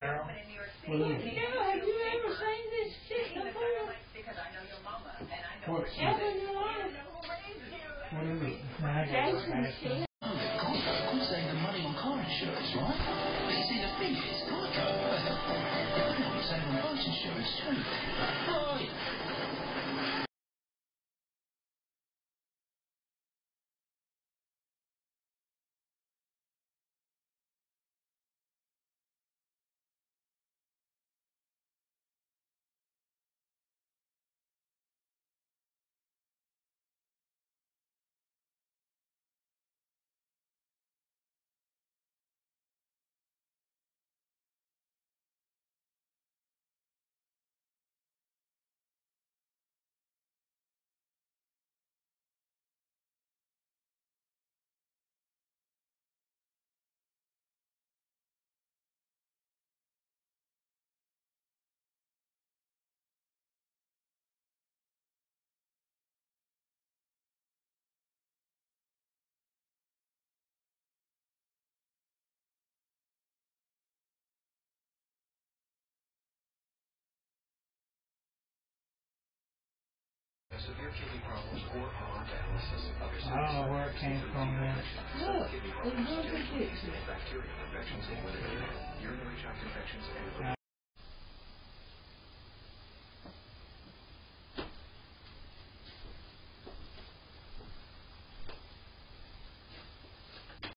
Carol? What is it? Yeah, have you ever seen this chick before? What's it? Ever in your life? What is it? Jason's chick. Geico could save the money on car insurance, right? But you see, the thing is, Geico, they want to save on boat insurance too. Right. Severe kidney problems or on dialysis. I don't know where it came from then. Look, there's one picture. Bacterial infections in women, urinary tract infections, and